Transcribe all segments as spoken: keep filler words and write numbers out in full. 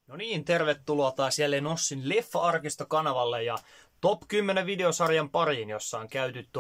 No niin, tervetuloa taas jälleen Ossin Leffa-arkisto-kanavalle ja Top kymmenen videosarjan pariin, jossa on käyty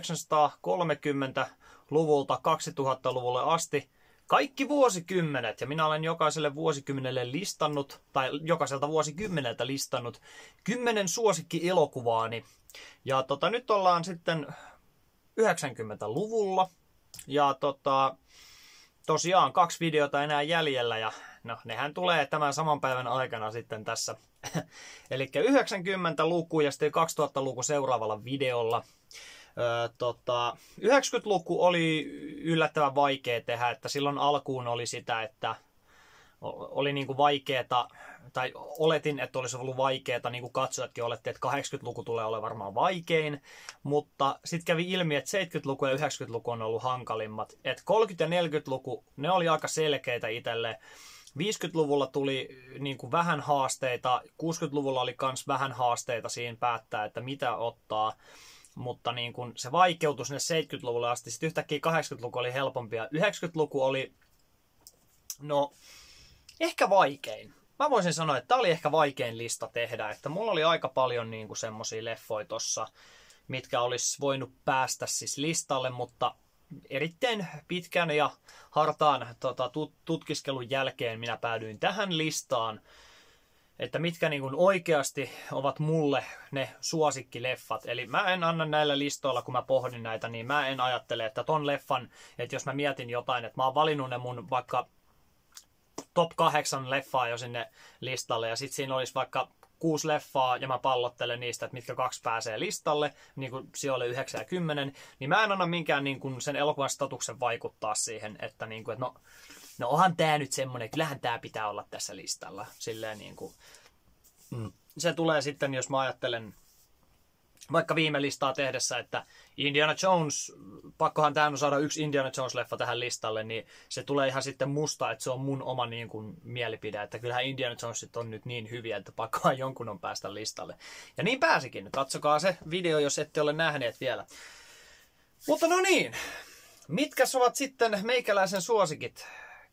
tuhatyhdeksänsataakolmekymmentäluvulta kaksituhattaluvulle asti kaikki vuosikymmenet. Ja minä olen jokaiselle vuosikymmenelle listannut, tai jokaiselta vuosikymmeneltä listannut kymmenen suosikki-elokuvaani. Ja tota, nyt ollaan sitten yhdeksänkymmentäluvulla. Ja tota, tosiaan kaksi videota enää jäljellä ja no, nehän tulee tämän saman päivän aikana sitten tässä. Eli yhdeksänkymmentäluku ja sitten kaksituhattaluku seuraavalla videolla. Öö, tota, yhdeksänkymmentäluku oli yllättävän vaikea tehdä, että silloin alkuun oli sitä, että oli niinku vaikeeta, tai oletin, että olisi ollut vaikeeta, niin kuin katsojatkin olette, että kahdeksankymmentäluku tulee olemaan varmaan vaikein, mutta sitten kävi ilmi, että seitsemänkymmentäluku ja yhdeksänkymmentäluku on ollut hankalimmat. Että kolmekymmentä- ja neljäkymmentäluku, ne oli aika selkeitä itselle. viisikymmentäluvulla tuli niin kuin vähän haasteita, kuusikymmentäluvulla oli myös vähän haasteita siinä päättää, että mitä ottaa. Mutta niin kuin se vaikeutui sinne seitsemänkymmentäluvulle asti. Sitten yhtäkkiä kahdeksankymmentäluku oli helpompia. yhdeksänkymmentäluku oli, no, ehkä vaikein. Mä voisin sanoa, että tämä oli ehkä vaikein lista tehdä. Että mulla oli aika paljon niin kuin semmosia leffoja tossa, mitkä olisi voinut päästä siis listalle, mutta erittäin pitkän ja hartaan tota, tut- tutkiskelun jälkeen minä päädyin tähän listaan, että mitkä niin kuin oikeasti ovat mulle ne suosikkileffat. Eli mä en anna näillä listoilla, kun mä pohdin näitä, niin mä en ajattele, että ton leffan, että jos mä mietin jotain, että mä oon valinnut ne mun vaikka top kahdeksan leffaa jo sinne listalle, ja sitten siinä olisi vaikka kuusi leffaa, ja mä pallottelen niistä, että mitkä kaksi pääsee listalle, niin kuin sijoille yhdeksän ja kymmenen, niin mä en anna minkään niin kuin sen elokuvan statuksen vaikuttaa siihen, että, niin kuin, että no, no onhan tää nyt semmonen, kyllähän tää pitää olla tässä listalla. Silleen niin kuin, mm. Se tulee sitten, jos mä ajattelen vaikka viime listaa tehdessä, että Indiana Jones, pakkohan tähän saada yksi Indiana Jones-leffa tähän listalle, niin se tulee ihan sitten musta, että se on mun oma niin kuin, mielipide, että kyllähän Indiana Jonesit on nyt niin hyviä, että pakkohan jonkun on päästä listalle. Ja niin pääsikin. Katsokaa se video, jos ette ole nähneet vielä. Mutta no niin, mitkäs ovat sitten meikäläisen suosikit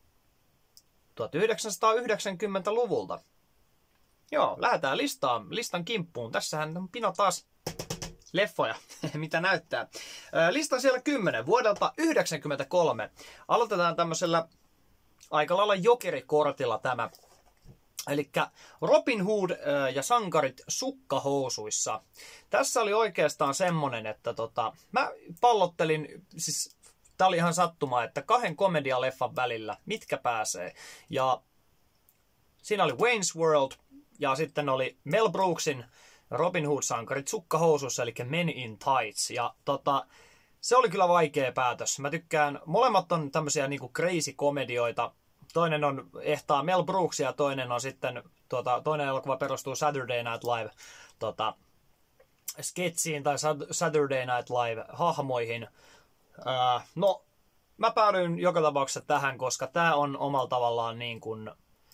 tuhatyhdeksänsataayhdeksänkymmentäluvulta? Joo, lähdetään listaan, listan kimppuun. Tässähän on Pino taas leffoja, mitä näyttää. Lista siellä kymmenen, vuodelta yhdeksänkymmentäkolme. Aloitetaan tämmöisellä aika lailla jokerikortilla tämä. Eli Robin Hood ja sankarit sukkahousuissa. Tässä oli oikeastaan semmonen, että tota, mä pallottelin, siis tää oli ihan sattuma, että kahden komedialeffan välillä, mitkä pääsee. Ja siinä oli Wayne's World ja sitten oli Mel Brooksin Robin Hood-sankarit sukkahousuissa, eli Men in Tights. Ja tota, se oli kyllä vaikea päätös. Mä tykkään, molemmat on tämmöisiä niinku crazy-komedioita. Toinen on ehtaa Mel Brooksia ja toinen on sitten, tuota, toinen elokuva perustuu Saturday Night Live tota, sketsiin tai Saturday Night Live-hahmoihin. Öö, no, mä päädyin joka tapauksessa tähän, koska tää on omalla tavallaan niin kuin,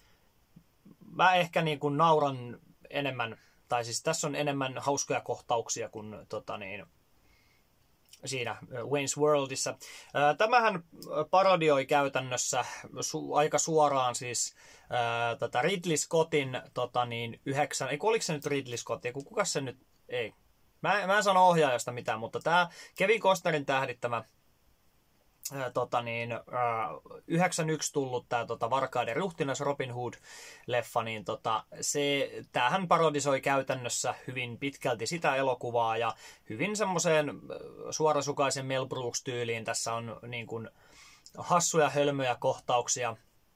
mä ehkä niin kuin nauran enemmän, tai siis tässä on enemmän hauskoja kohtauksia kuin tota niin, siinä Wayne's Worldissa. Ää, tämähän parodioi käytännössä su- aika suoraan siis ää, tätä Ridley Scottin tota niin, yhdeksän, ei oliko se nyt Ridley Scott, ei kuka se nyt, ei. Mä, mä en sano ohjaajasta mitään, mutta tämä Kevin Costnerin tähdittämä Ää, tota niin, ää, yhdeksänkymmentäyksi tullut tämä tota, Varkaiden ruhtinas Robin Hood-leffa, niin tota, se, tämähän parodisoi käytännössä hyvin pitkälti sitä elokuvaa ja hyvin semmoiseen suorasukaisen Mel Brooks-tyyliin. Tässä on niin kuin, hassuja hölmöjä kohtauksia.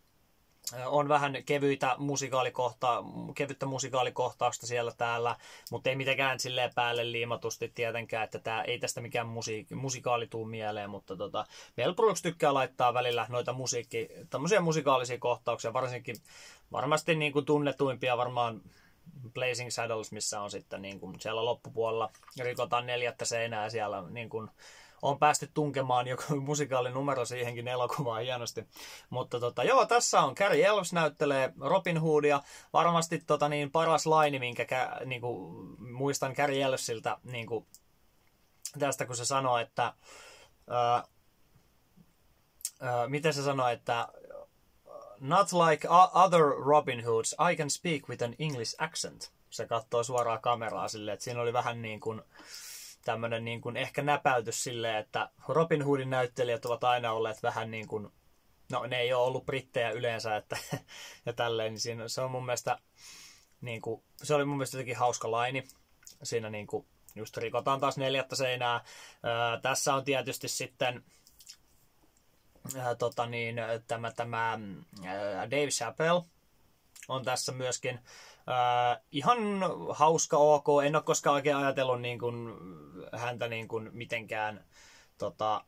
On vähän kevyitä musikaalikohta, kevyttä musikaalikohtausta siellä täällä, mutta ei mitenkään silleen päälle liimatusti tietenkään, että tää, ei tästä mikään musiik- musikaali tuu mieleen, mutta tota, Mel Brooks tykkää laittaa välillä noita musiikki, tämmöisiä musikaalisia kohtauksia, varsinkin varmasti niin kuin tunnetuimpia varmaan Blazing Saddles, missä on sitten niin kuin siellä loppupuolella rikotaan neljättä seinää siellä niin kuin on päästy tunkemaan joku musikalinumero siihenkin elokuvaan hienosti. Mutta tota, joo, tässä on Cary Elves näyttelee Robin Hoodia. Varmasti tota, niin, paras laini, minkä kä, niinku, muistan Cary Elvesiltä niinku, tästä, kun se sanoo, että ää, ää, miten se sanoo, että not like other Robin Hoods, I can speak with an English accent. Se katsoo suoraan kameraa silleen, että siinä oli vähän niin kuin tämmöinen niin kuin ehkä näpäytys silleen, että Robin Hoodin näyttelijät ovat aina olleet vähän niin kuin, no ne ei ole ollut brittejä yleensä, että, ja tälleen, niin siinä, se on mun mielestä, niin kuin, se oli mun mielestä jotenkin hauska laini. Siinä niin kuin, just rikotaan taas neljättä seinää. Ää, tässä on tietysti sitten ää, tota niin, tämä, tämä ää, Dave Chappelle on tässä myöskin. Ää, ihan hauska ok. En ole koskaan oikein ajatellut niin kuin, häntä niin kuin, mitenkään tota,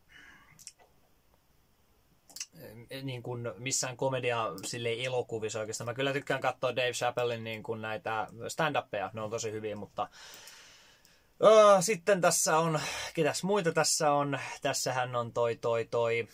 niin kuin missään komedia silleen elokuvissa oikeastaan. Mä kyllä tykkään katsoa Dave Chappellin niin kuin näitä stand-uppeja. Ne on tosi hyviä, mutta öö, sitten tässä on, ketäs muita tässä on? Tässähän on toi toi toi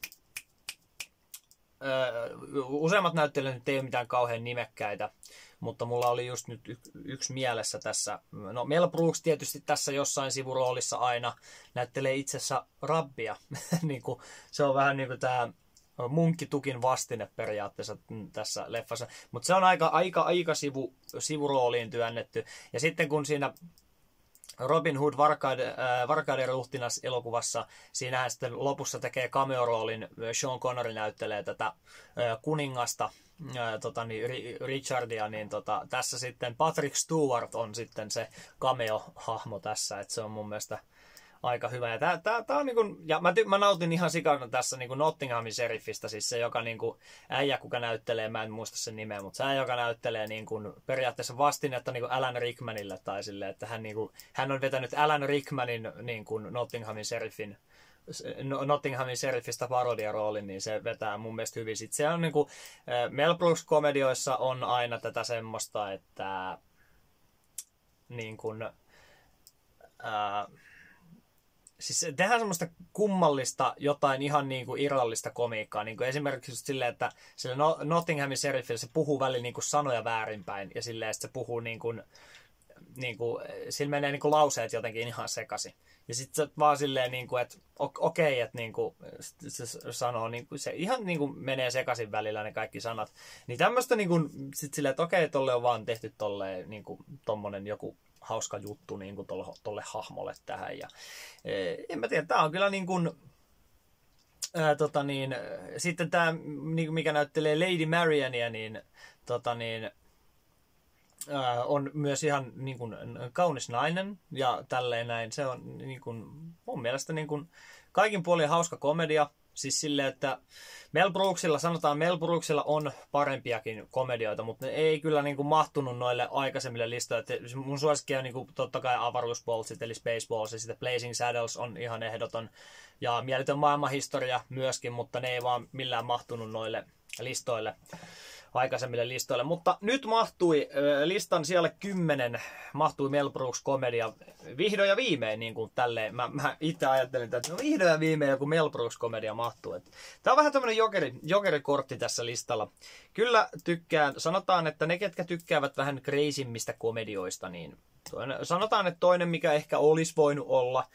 öö, useimmat näyttelijät nyt ei ole mitään kauhean nimekkäitä, mutta mulla oli just nyt y- yksi mielessä tässä. No Mel Brooks tietysti tässä jossain sivuroolissa aina näyttelee itsessä rabbia. Niin kuin, se on vähän niin kuin tää munkkitukin vastine periaatteessa tässä leffassa. Mutta se on aika, aika, aika sivu, sivurooliin työnnetty. Ja sitten kun siinä Robin Hood Varkaiden, äh, Varkaiden ruhtinas elokuvassa, siinähän sitten lopussa tekee cameo-roolin, Sean Connery näyttelee tätä äh, kuningasta, äh, tota, niin, Richardia, niin tota, tässä sitten Patrick Stewart on sitten se cameo-hahmo tässä, että se on mun mielestä aika hyvä. Ja, tää, tää, tää on niin kun, ja mä, ty, mä nautin ihan sikana tässä niin Nottinghamin sheriffistä, siis se joka niin kun, äijä, kuka näyttelee, mä en muista sen nimeä, mutta se äijä, joka näyttelee niin kun, periaatteessa vastinetta niin Alan Rickmanille, tai silleen, että hän, niin kun, hän on vetänyt Alan Rickmanin niin kun Nottinghamin sheriffin, Nottinghamin sheriffistä parodiaroolin, niin se vetää mun mielestä hyvin. Sitten se on niin kun, Mel Brooks-komedioissa on aina tätä semmoista, että niin kun, ää, siis tehdään semmoista kummallista, jotain ihan niin kuin irrallista komiikkaa. Niin kuin esimerkiksi just silleen, että sillä Nottinghamin sheriffillä se puhuu välillä niin kuin sanoja väärinpäin. Ja silleen, että se puhuu niin kuin, niin kuin, sillä menee niin kuin lauseet jotenkin ihan sekaisin. Ja sitten se vaan silleen, niin kuin, että okei, okay, että niin kuin, se sanoo, niin kuin, se ihan niin kuin menee sekaisin välillä ne kaikki sanat. Niin tämmöistä niin kuin, sit silleen, että okei, okay, tolle on vaan tehty tolleen niin kuin tommonen joku hauska juttu niin kuin tolle, tolle hahmolle tähän. Ja, en mä tiedä, tää on kyllä niin kuin, ää, tota niin, sitten tää, niin mikä näyttelee Lady Mariania, niin, tota niin ää, on myös ihan niin kuin kaunis nainen ja tälleen näin. Se on niin kuin, mun mielestä niin kuin kaikin puolin hauska komedia. Siis silleen, että Mel Brooksilla, sanotaan Mel Brooksilla on parempiakin komedioita, mutta ne ei kyllä niin kuin mahtunut noille aikaisemmille listoille. Mun suosikki on niin kuin, totta kai avaruusboltsit eli Spaceballs ja sitten Blazing Saddles on ihan ehdoton. Ja Mieletön maailmanhistoria myöskin, mutta ne ei vaan millään mahtunut noille listoille, aikaisemmille listoille. Mutta nyt mahtui listan siellä kymmenen, mahtui Mel Brooks komedia vihdoin ja viimein, niin kuin tälleen. Mä, mä itse ajattelin, että no vihdoin ja viimein joku Mel Brooks komedia mahtuu. Tää on vähän tämmönen jokeri, jokerikortti tässä listalla. Kyllä tykkään, sanotaan, että ne ketkä tykkäävät vähän crazymmistä komedioista, niin toinen, sanotaan, että toinen mikä ehkä olisi voinut olla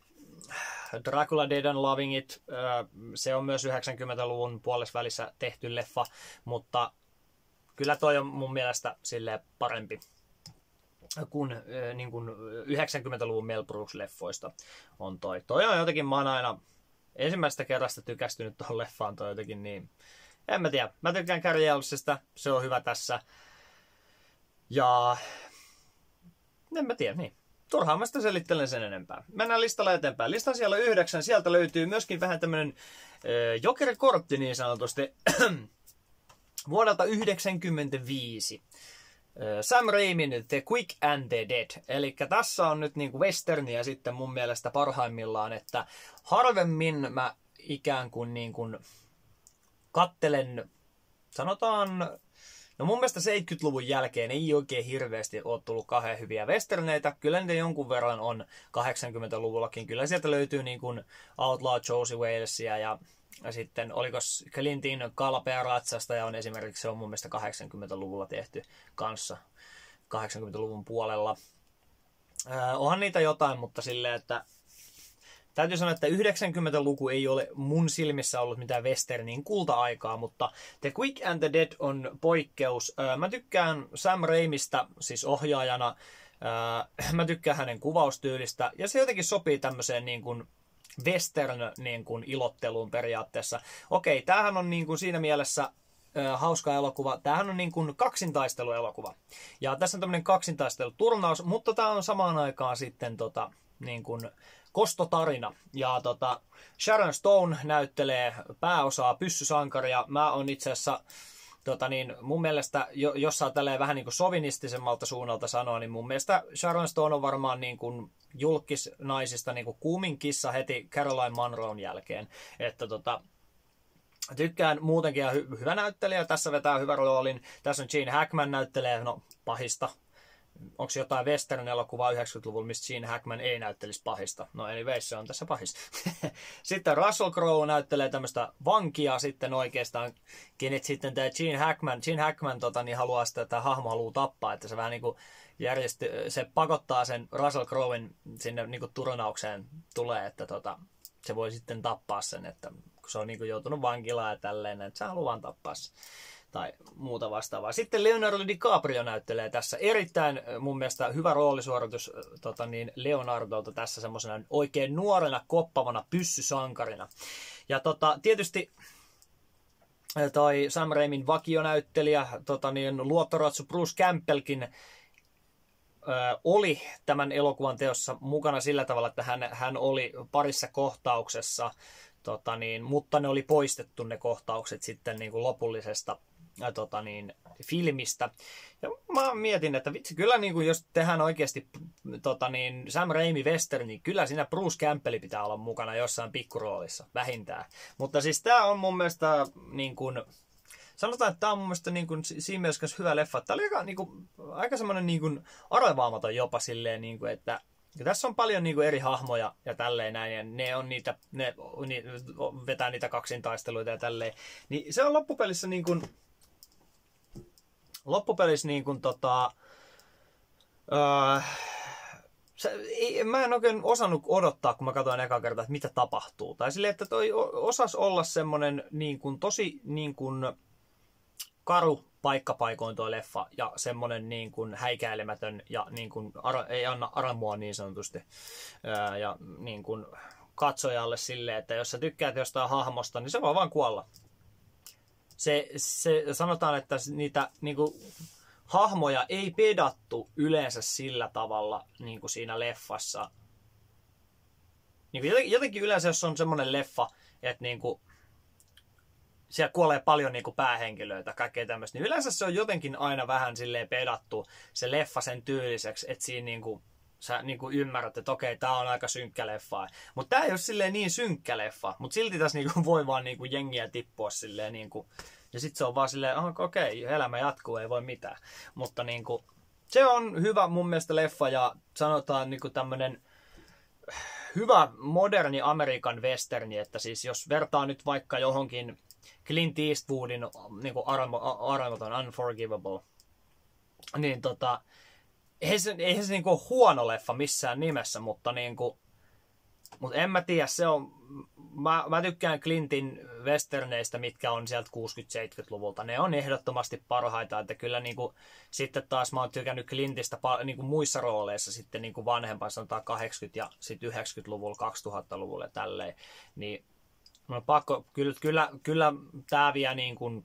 Dracula Dead and Loving It, se on myös yhdeksänkymmentäluvun puolessa välissä tehty leffa, mutta kyllä toi on mun mielestä silleen parempi kuin, niin kuin yhdeksänkymmentäluvun Mel Brooks-leffoista on toi. Toi on jotenkin, mä oon aina ensimmäisestä kerrasta tykästynyt tuohon leffaan toi jotenkin niin, en mä tiedä. Mä tykkään Cary Elwesista, se on hyvä tässä. Ja en mä tiedä, niin. Turhaan mä sitä selittelen sen enempää. Mennään listalla eteenpäin. Listan siellä yhdeksän, sieltä löytyy myöskin vähän tämmönen äh, jokerikortti niin sanotusti. Vuodelta yhdeksänkymmentäviisi. Sam Raimin The Quick and the Dead. Eli tässä on nyt niinku westerniä sitten mun mielestä parhaimmillaan, että harvemmin mä ikään kuin, niin kuin kattelen, sanotaan, no mun mielestä seitsemänkymmentäluvun jälkeen ei oikein hirveästi ole tullut kauhean hyviä westerneitä. Kyllä niitä jonkun verran on kahdeksankymmentäluvullakin. Kyllä sieltä löytyy niin kuin Outlaw Josie Walesia ja Ja sitten oliko Clintin Kalpea ratsastaja on esimerkiksi, se on mun mielestä kahdeksankymmentäluvulla tehty kanssa, kahdeksankymmentäluvun puolella. Öö, onhan niitä jotain, mutta silleen, että täytyy sanoa, että yhdeksänkymmentäluku ei ole mun silmissä ollut mitään westernin kulta-aikaa, mutta The Quick and the Dead on poikkeus. Mä tykkään Sam Raimista, siis ohjaajana. Mä tykkään hänen kuvaustyylistä, ja se jotenkin sopii tämmöiseen niin kuin western niin kuin ilotteluun periaatteessa. Okei, tämähän on niin kuin siinä mielessä äh, hauska elokuva. Tämähän on niin kuin kaksintaisteluelokuva. Ja tässä on tämmöinen kaksintaisteluturnaus, mutta tämä on samaan aikaan sitten tota, niin kuin kostotarina. Ja tota, Sharon Stone näyttelee pääosaa pyssysankaria. Mä oon itse asiassa Tota niin, mun mielestä, jos saa tälleen vähän niin kuin sovinistisemmalta suunnalta sanoa, niin mun mielestä Sharon Stone on varmaan niin kuin julkisnaisista niin kuin kuumin kissa heti Caroline Munron jälkeen. Että tota, tykkään muutenkin ja hy- hyvä näyttelijä, tässä vetää hyvän roolin. Tässä on Gene Hackman näyttelee, no pahista. Onko jotain western-elokuvaa yhdeksänkymmentäluvulla, mistä Gene Hackman ei näyttelisi pahista? No anyways, se on tässä pahis. Sitten Russell Crowe näyttelee tämmöistä vankia sitten oikeastaan, kenet sitten tämä Gene Hackman, Gene Hackman tota, niin haluaa sitä, että hahmo haluaa tappaa, että se vähän niin kuin järjesty, se pakottaa sen Russell Crowen sinne niin kuin turnaukseen tulee, että tota, se voi sitten tappaa sen, että kun se on niin kuin joutunut vankilaan ja tälleen, että se haluaa vaan tappaa sen. Tai muuta vastaavaa. Sitten Leonardo DiCaprio näyttelee tässä erittäin mun mielestä hyvä roolisuoritus tota niin, Leonardolta tässä semmoisena oikein nuorena koppavana pyssysankarina. Ja tota, tietysti toi Sam Raimin vakionäyttelijä, tota niin, luottoratsu Bruce Campbellkin ö, oli tämän elokuvan teossa mukana sillä tavalla, että hän, hän oli parissa kohtauksessa, tota niin, mutta ne oli poistettu ne kohtaukset sitten niin kuin lopullisesta Ja, tota niin, filmistä. Ja mä mietin, että vitsi, kyllä niin kuin, jos tehdään oikeasti tota niin, Sam Raimi western, niin kyllä siinä Bruce Campbell pitää olla mukana jossain pikkuroolissa, vähintään. Mutta siis tää on mun mielestä, niin kuin, sanotaan, että tää on mun mielestä niin kuin, siinä mielessä hyvä leffa. Tää oli aika, niin kuin, aika semmoinen niin kuin, arvaamaton jopa silleen, niin kuin, että ja tässä on paljon niin kuin, eri hahmoja ja tälleen näin, ja ne on niitä, ne, ne vetää niitä kaksintaisteluita ja tälleen. Niin se on loppupelissä niin kuin, Loppupelissä niin kuin tota... Öö, se, ei, mä en oikein osannut odottaa, kun mä katsoin eka kertaa, että mitä tapahtuu. Tai silleen, että toi osasi olla semmonen niin kuin, tosi niin kuin, karu paikkapaikoin toi leffa. Ja semmonen niin kuin, häikäilemätön ja niin kuin, ara, ei anna armoa niin sanotusti. Öö, ja niin kuin, katsojalle silleen, että jos sä tykkäät jostain hahmosta, niin se voi vaan kuolla. Se, se, sanotaan, että niitä niin kuin, hahmoja ei pedattu yleensä sillä tavalla niin kuin siinä leffassa. Niin kuin jotenkin, jotenkin yleensä, jos on semmoinen leffa, että niin kuin, siellä kuolee paljon niin kuin päähenkilöitä, kaikkea tämmöistä, niin yleensä se on jotenkin aina vähän silleen pedattu se leffa sen tyyliseksi, että siinä niin kuin, sä niin kuin ymmärrät, että okei, tää on aika synkkä leffa. Mutta tää ei ole silleen niin synkkä leffa, mutta silti tässä niin kuin, voi vaan niin kuin, jengiä tippua silleen niin kuin, ja sit se on vaan silleen, oh, okei, elämä jatkuu, ei voi mitään. Mutta niin kuin, se on hyvä mun mielestä leffa ja sanotaan niin kuin tämmönen hyvä moderni Amerikan westerni, että siis jos vertaa nyt vaikka johonkin Clint Eastwoodin niin kuin armoton, Unforgivable, niin tota, eihän se, eihän se niin kuin huono leffa missään nimessä, mutta niin kuin, mutta en mä tiedä, se on, mä, mä tykkään Clintin westerneistä, mitkä on sieltä kuusikymmentä-seitsemänkymmentäluvulta. Ne on ehdottomasti parhaita, että kyllä niinku, sitten taas mä oon tykännyt Clintistä niinku muissa rooleissa sitten niinku vanhempaan, sanotaan kahdeksankymmentä- ja sitten yhdeksänkymmentäluvulla, kaksituhattaluvulla ja tälleen. Niin on pakko, kyllä, kyllä, kyllä tää vie niinku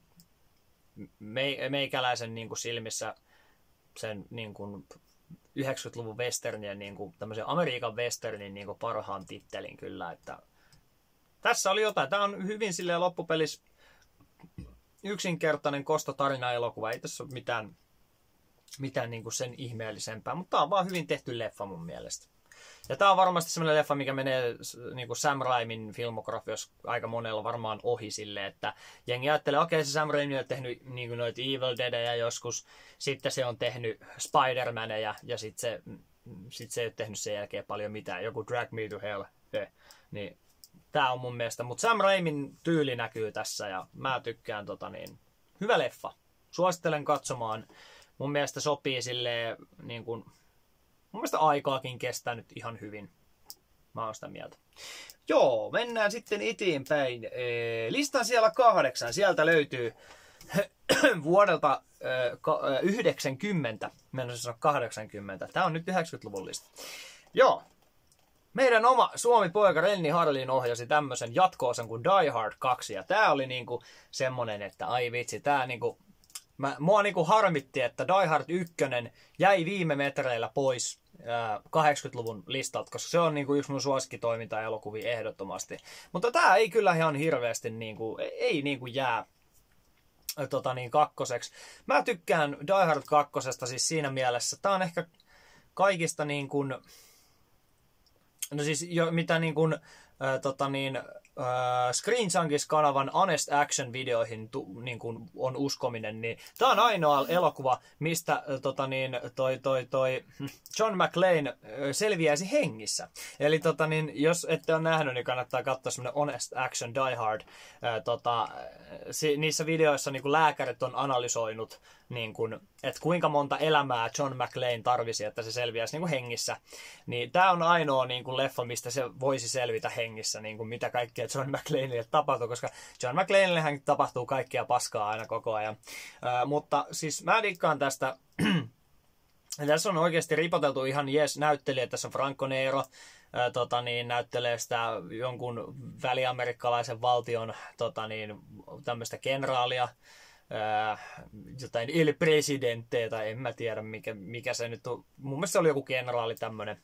meikäläisen niinku silmissä sen niinku yhdeksänkymmentäluvun westernien, niin kuin, tämmöisen Amerikan westernin niin kuin parhaan tittelin kyllä, että tässä oli jotain. Tämä on hyvin silleen loppupelissä yksinkertainen kostotarina-elokuva. Ei tässä ole mitään, mitään niin kuin sen ihmeellisempää, mutta tämä on vaan hyvin tehty leffa mun mielestä. Ja tämä on varmasti semmoinen leffa, mikä menee niin kuin Sam Raimin filmografiassa aika monella varmaan ohi silleen, että jengi ajattelee, okei, okay, se Sam Raimi on tehnyt niin kuin noita Evil Deadejä joskus, sitten se on tehnyt Spider-Maneja ja sitten se, sit se ei ole tehnyt sen jälkeen paljon mitään, joku Drag Me to Hell, eh. Niin tämä on mun mielestä, mutta Sam Raimin tyyli näkyy tässä ja mä tykkään tota niin, hyvä leffa. Suosittelen katsomaan, mun mielestä sopii silleen niin kuin mun mielestä aikaakin kestää nyt ihan hyvin. Mä oon sitä mieltä. Joo, mennään sitten eteenpäin. Listan siellä kahdeksan. Sieltä löytyy vuodelta yhdeksänkymmentä. Mä en sanoa kahdeksankymmentä. Tää on nyt yhdeksänkymmentäluvun lista. Joo. Meidän oma Suomi-poika Renni Harlin ohjasi tämmöisen jatko-osan kuin Die Hard kaksi. Ja tää oli niinku semmonen, että ai vitsi, tää niinku... Mä, mua niinku harmitti, että Die Hard yksi jäi viime metreillä pois ää, kahdeksankymmentäluvun listalta, koska se on niinku yksi mun suosikkitoiminta-elokuvia ehdottomasti. Mutta tää ei kyllä ihan hirveästi niinku, ei niinku jää tota niin, kakkoseksi. Mä tykkään Die Hard kakkosesta siis siinä mielessä. Tää on ehkä kaikista niin kuin, no siis jo, mitä niin kuin, ää, tota niin, ää, Screen Junkies-kanavan Honest Action-videoihin tu, niin kuin on uskominen, niin tää on ainoa elokuva, mistä ää, tota niin, toi, toi, toi John McClane selviäisi hengissä. Eli tota niin, jos ette ole nähnyt, niin kannattaa katsoa semmonen Honest Action Die Hard. Ää, tota, si, niissä videoissa niin kuin lääkärit on analysoinut, niin kuin, että kuinka monta elämää John McClane tarvisi, että se selviäisi niin kuin hengissä. Niin tää on ainoa niin kuin leffa, mistä se voisi selvitä hengissä, niin kuin mitä kaikkea John McClaneille tapahtuu, koska John McClaneillehän tapahtuu kaikkea paskaa aina koko ajan. Ää, mutta siis mä dikkaan tästä. Tässä on oikeasti ripoteltu ihan jees näyttelijä. Tässä on Franco Nero. Ää, tota niin, näyttelee sitä jonkun väliamerikkalaisen valtion tota niin, tämmöistä kenraalia. Ää, jotain il presidente, tai en mä tiedä mikä, mikä se nyt on. Mun mielestä se oli joku kenraali tämmönen.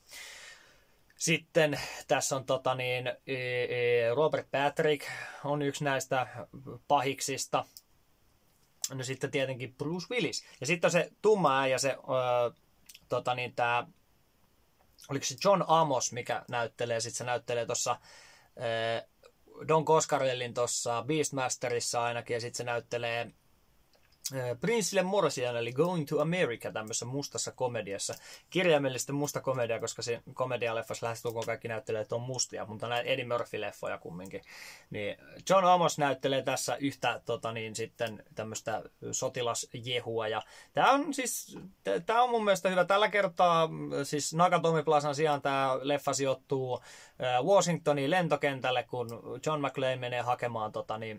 Sitten tässä on tota niin, Robert Patrick on yksi näistä pahiksista. No sitten tietenkin Bruce Willis. Ja sitten on se tumma äijä, se öö, tota niin, tää, oliko se John Amos, mikä näyttelee, sitten se näyttelee tuossa öö, Don Coscarellin tuossa Beastmasterissa ainakin, ja sitten se näyttelee Prinsille Morsian, eli Going to America, tämmöisessä mustassa komediassa. Kirjaimellisesti musta komedia, koska se komedialeffassa lähestulkoon kaikki näyttelee, on mustia, mutta näin Eddie Murphy-leffoja kumminkin. Niin John Amos näyttelee tässä yhtä tota niin, sitten tämmöistä sotilasjehua. Ja tää on siis, tää on mun mielestä hyvä. Tällä kertaa siis Nakatomi Plazan sijaan tää leffa sijoittuu Washingtonin lentokentälle, kun John McClane menee hakemaan tota niin,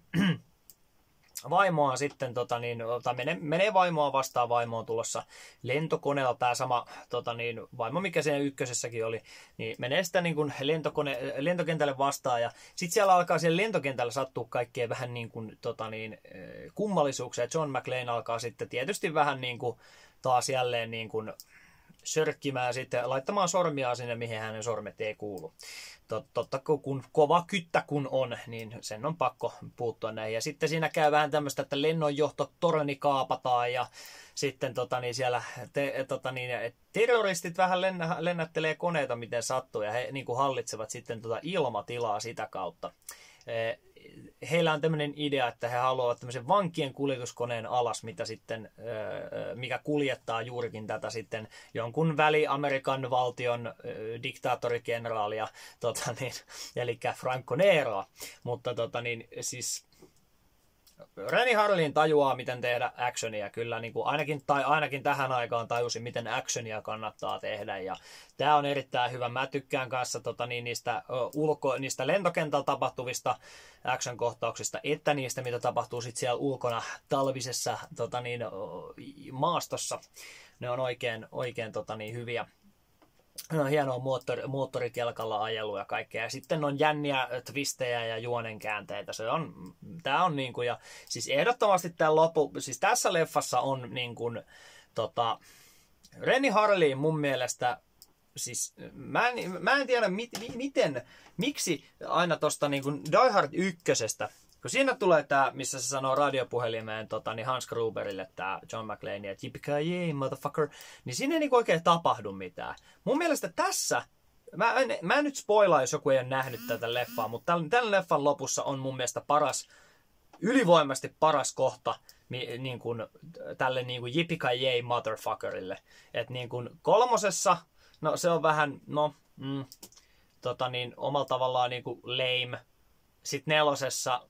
vaimoa sitten, tota niin, tai menee, menee vaimoa vastaan, vaimo on tulossa lentokoneella, tämä sama tota niin, vaimo, mikä siinä ykkösessäkin oli, niin menee sitä niin kuin lentokone, lentokentälle vastaan, ja sitten siellä alkaa siellä lentokentällä sattua kaikkea vähän niin kuin, tota niin, kummallisuuksia, John McClane alkaa sitten tietysti vähän niin kuin taas jälleen niin kuin sörkkimään sitten, laittamaan sormia sinne, mihin hänen sormet ei kuulu. Totta, kun kova kyttä kun on, niin sen on pakko puuttua näihin. Ja sitten siinä käy vähän tämmöistä, että lennonjohtotorni kaapataan ja sitten tota, niin siellä te, tota, niin, terroristit vähän lennä, lennättelee koneita, miten sattuu, ja he niin kuin hallitsevat sitten tota ilmatilaa sitä kautta. Heillä on tämmöinen idea, että he haluavat tämmöisen vankien kuljetuskoneen alas, mitä sitten, mikä kuljettaa juurikin tätä sitten jonkun väli-Amerikan valtion diktaattorikenraalia, tota niin, eli Franco Neroa. Mutta tota niin, siis Renny Harlin tajuaa, miten tehdä actionia kyllä, niin kuin ainakin, tai ainakin tähän aikaan tajusin, miten actionia kannattaa tehdä. Ja tämä on erittäin hyvä. Mä tykkään kanssa tota, niin, niistä, ulko, niistä lentokentällä tapahtuvista action-kohtauksista, että niistä, mitä tapahtuu sit siellä ulkona talvisessa tota, niin, maastossa. Ne on oikein, oikein tota, niin, hyviä. No, hienoa moottori, moottorikelkalla ajelu ja kaikkea. Ja sitten on jänniä twistejä ja juonenkäänteitä. Se on, tää on niinku, ja siis ehdottomasti tää lopu, siis tässä leffassa on niinku, tota, Renny Harlin mun mielestä, siis mä en, mä en tiedä mit, miten, miksi aina tosta niinku Die Hard ykkösestä, kun siinä tulee tää, missä se sanoo radiopuhelimeen tota, niin Hans Gruberille, tää John McClane, että yippee motherfucker, niin siinä ei niinku oikein tapahdu mitään. Mun mielestä tässä, mä en, mä en nyt spoilaa, jos joku ei ole nähnyt tätä leffaa, mutta tämän, tämän leffan lopussa on mun mielestä paras, ylivoimasti paras kohta niin kuin, tälle niin kuin yippee motherfuckerille. Että niin kuin kolmosessa, no se on vähän, no, mm, tota niin, omalla tavallaan niin kuin lame. Sitten nelosessa,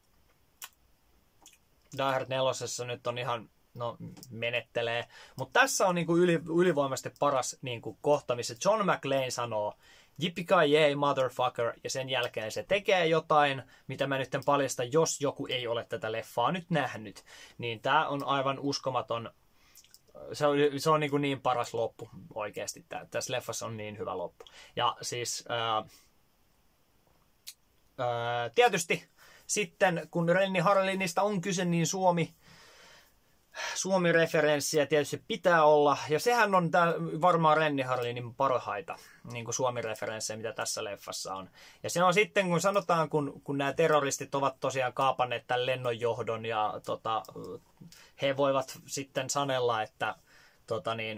Die Hard nelosessa nyt on ihan, no menettelee. Mutta tässä on niinku yli, ylivoimaisesti paras niinku kohta, missä John McClane sanoo, Yippee-ki-yay, motherfucker, ja sen jälkeen se tekee jotain, mitä mä nyt en paljasta, jos joku ei ole tätä leffaa nyt nähnyt. Niin tää on aivan uskomaton, se on, se on niin, kuin niin paras loppu oikeasti. Tää, tässä leffassa on niin hyvä loppu. Ja siis ää, ää, tietysti sitten, kun Renny Harlinista on kyse, niin Suomi Suomi-referenssiä tietysti pitää olla, ja sehän on tää varmaan Renny Harlinin parhaita niin kuin Suomi-referenssejä, mitä tässä leffassa on. Ja se on sitten, kun sanotaan, kun, kun nämä terroristit ovat tosiaan kaapanneet tämän lennonjohdon, ja tota, he voivat sitten sanella, että tota niin,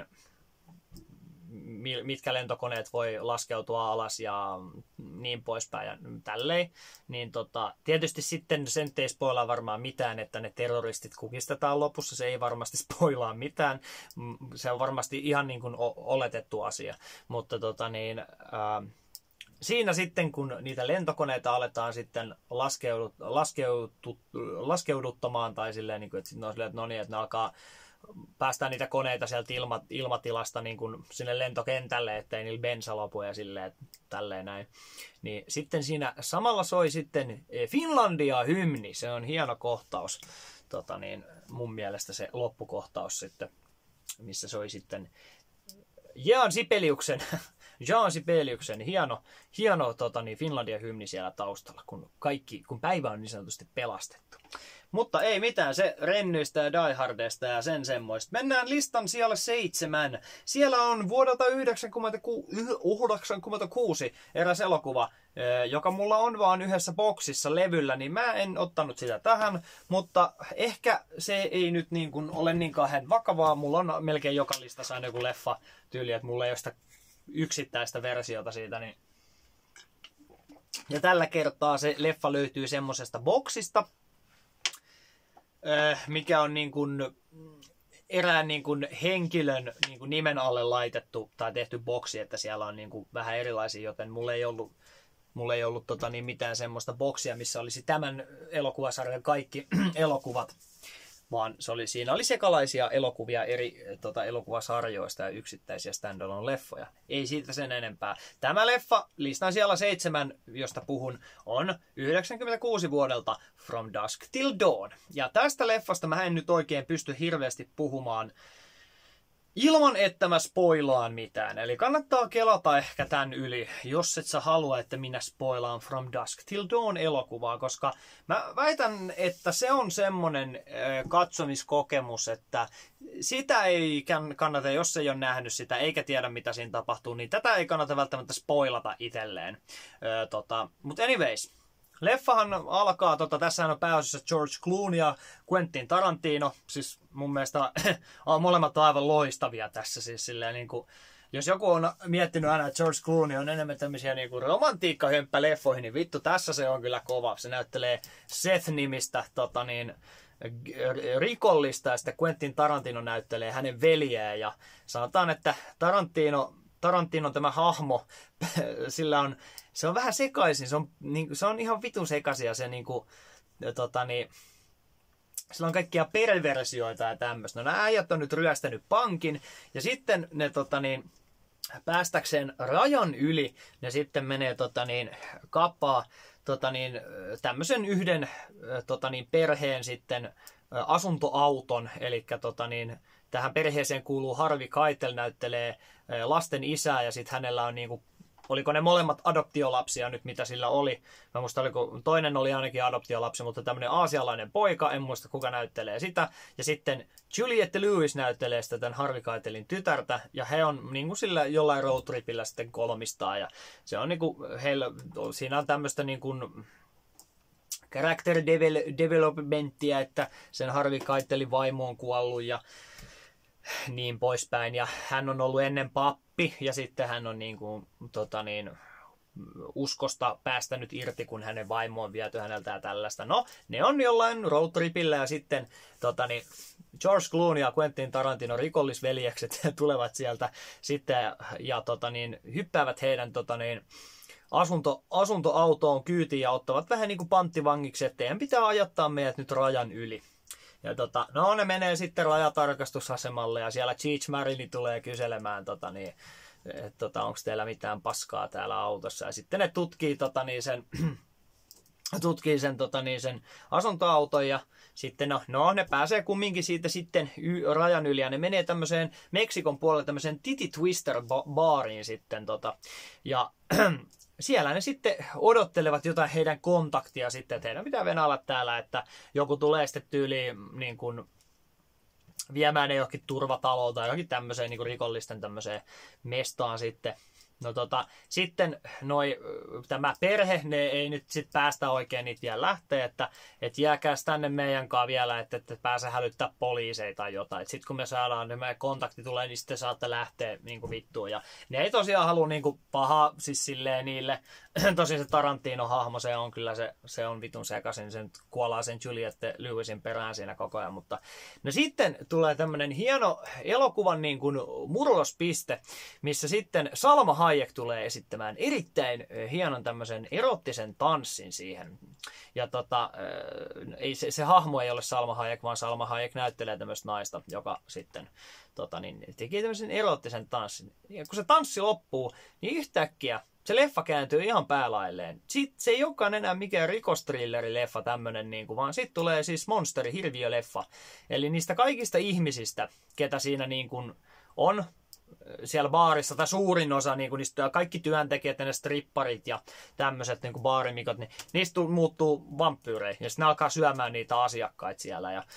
mitkä lentokoneet voi laskeutua alas ja niin poispäin ja tälleen. Niin tota, tietysti sitten sen ei spoilaa varmaan mitään, että ne terroristit kukistetaan lopussa. Se ei varmasti spoilaa mitään. Se on varmasti ihan niin kuin oletettu asia. Mutta tota niin, ää, siinä sitten, kun niitä lentokoneita aletaan sitten laskeudut, laskeudut, laskeuduttamaan tai silleen, niin kuin, että, no, silleen, että no niin, että ne alkaa päästään niitä koneita sieltä ilma, ilmatilasta niin kuin sinne lentokentälle, ettei niillä bensa lopu ja silleen, tälleen näin. Niin sitten siinä samalla soi sitten Finlandia-hymni. Se on hieno kohtaus. Tota niin, mun mielestä se loppukohtaus sitten, missä soi sitten Jan Sibeliuksen, Jan Sibeliuksen hieno, hieno tota niin, Finlandia-hymni siellä taustalla, kun, kaikki, kun päivä on niin sanotusti pelastettu. Mutta ei mitään, se Rennyistä ja Die Hardista ja sen semmoista. Mennään listan siellä seitsemän. Siellä on vuodelta yhdeksänkymmentäkuusi eräs elokuva, joka mulla on vaan yhdessä boksissa levyllä, niin mä en ottanut sitä tähän, mutta ehkä se ei nyt niin kuin ole niin kauhean vakavaa. Mulla on melkein joka listassa aina joku leffa tyyli, että mulla ei ole sitä yksittäistä versiota siitä. Niin. Ja tällä kertaa se leffa löytyy semmosesta boksista, mikä on niin kuin erään niin kuin henkilön niin kuin nimen alle laitettu tai tehty boksi, että siellä on niin kuin vähän erilaisia, joten mulla ei ollut, mulla ei ollut tota niin mitään semmoista boksia, missä olisi tämän elokuvasarjan kaikki elokuvat, vaan se oli, siinä oli sekalaisia elokuvia eri tota, elokuvasarjoista ja yksittäisiä standalone-leffoja. Ei siitä sen enempää. Tämä leffa, listan siellä seitsemän, josta puhun, on yhdeksänkymmentäkuusi vuodelta From Dusk Till Dawn. Ja tästä leffasta mä en nyt oikein pysty hirveästi puhumaan ilman, että mä spoilaan mitään. Eli kannattaa kelata ehkä tän yli, jos et sä halua, että minä spoilaan From Dusk Till Dawn elokuvaa, koska mä väitän, että se on semmonen katsomiskokemus, että sitä ei kannata, jos ei ole nähnyt sitä eikä tiedä mitä siinä tapahtuu, niin tätä ei kannata välttämättä spoilata itselleen. Öö, tota, mutta anyways. Leffahan alkaa, tota, tässähän on pääosassa George Clooney ja Quentin Tarantino, siis mun mielestä on molemmat aivan loistavia tässä, siis silleen niin kuin, jos joku on miettinyt aina, että George Clooney on enemmän tämmöisiä niin kuin romantiikkahömppäleffoihin, niin vittu tässä se on kyllä kova, se näyttelee Seth-nimistä tota niin, rikollista ja sitten Quentin Tarantino näyttelee hänen veljeään ja sanotaan, että Tarantino, Tarantinon tämä hahmo, sillä on se on vähän sekaisin, se on, niin, se on ihan vitun sekaisin ja se niinku, tota niin, sillä on kaikkia perversioita ja tämmöistä. No nämä äijät on nyt ryöstänyt pankin ja sitten ne tota niin, päästäkseen rajan yli, ne sitten menee tota niin, kappaa tota niin, tämmöisen yhden tota niin, perheen sitten asuntoauton, eli tota niin, tähän perheeseen kuuluu Harvey Keitel, näyttelee lasten isää ja sitten hänellä on niinku, oliko ne molemmat adoptiolapsia nyt, mitä sillä oli. Mä muista, oliko, toinen oli ainakin adoptiolapsi, mutta tämmöinen aasialainen poika, en muista kuka näyttelee sitä. Ja sitten Juliette Lewis näyttelee sitä tämän Harvey Keitelin tytärtä, ja he on niin kuin sillä jollain roadtripillä sitten kolmistaan. Ja se on niin kuin, heillä, siinä on tämmöistä niin kuin character developmenttia, että sen Harvey Keitelin vaimo on kuollut ja niin poispäin. Ja hän on ollut ennen pappi ja sitten hän on niin kuin, tota niin, uskosta päästänyt irti, kun hänen vaimo on viety häneltä ja tällaista. No, ne on jollain roadtripillä ja sitten tota niin, George Clooney ja Quentin Tarantino rikollisveljekset tulevat sieltä sitten ja tota niin, hyppäävät heidän tota niin, asunto, asuntoautoon kyytiin ja ottavat vähän niin kuin panttivangiksi, että teidän pitää ajattaa meidät nyt rajan yli. Ja tota, no ne menee sitten rajatarkastusasemalle ja siellä Cheech Marini tulee kyselemään tota niin, että tota, onko teillä mitään paskaa täällä autossa. Ja sitten ne tutkii, tota, niin sen, tutkii sen, tota, niin sen asuntoauton ja sitten no, no ne pääsee kumminkin siitä sitten y- rajan yli ja ne menee tämmöiseen Meksikon puolelle tämmöiseen Titty Twister baariin sitten tota, ja siellä ne sitten odottelevat jotain heidän kontaktia sitten, että heidän pitää venäillä täällä, että joku tulee sitten tyyliin niin kuin viemään ne johonkin turvataloon tai johonkin tämmöiseen niin kuin rikollisten tämmöiseen mestaan sitten. No tota, sitten noi, tämä perhe, ne ei nyt sit päästä oikein niitä vielä lähteä, että et jääkääs tänne meidän kanssa vielä, että et pääse hälyttää poliiseja tai jotain. Sitten kun me saadaan, niin meidän kontakti tulee, niin sitten saatte lähteä niin kuin vittuun. Ja ne ei tosiaan halua niin kuin pahaa siis silleen niille. Tosin se Tarantino-hahmo, se on kyllä se, se on vitun sekaisin, sen kuolaa sen Juliette Lewisin perään siinä koko ajan. Mutta no sitten tulee tämmönen hieno elokuvan niin kuin murrospiste, missä sitten Salma Hayek tulee esittämään erittäin hienon tämmöisen erottisen tanssin siihen. Ja tota, ei, se, se hahmo ei ole Salma Hayek, vaan Salma Hayek näyttelee tämmöistä naista, joka sitten tota, niin, teki tämmöisen erottisen tanssin. Ja kun se tanssi loppuu, niin yhtäkkiä se leffa kääntyy ihan päälailleen. Sitten se ei olekaan enää mikään rikostrilleri-leffa tämmönen, niin kuin, vaan sitten tulee siis monsteri, hirviöleffa. Eli niistä kaikista ihmisistä, ketä siinä niin kuin on siellä baarissa, tai suurin osa, niin kuin niistä kaikki työntekijät, ne stripparit ja tämmöiset niin kuin baarimikot, niin niistä muuttuu vampyyreihin. Ja sitten ne alkaa syömään niitä asiakkaita siellä. Ja,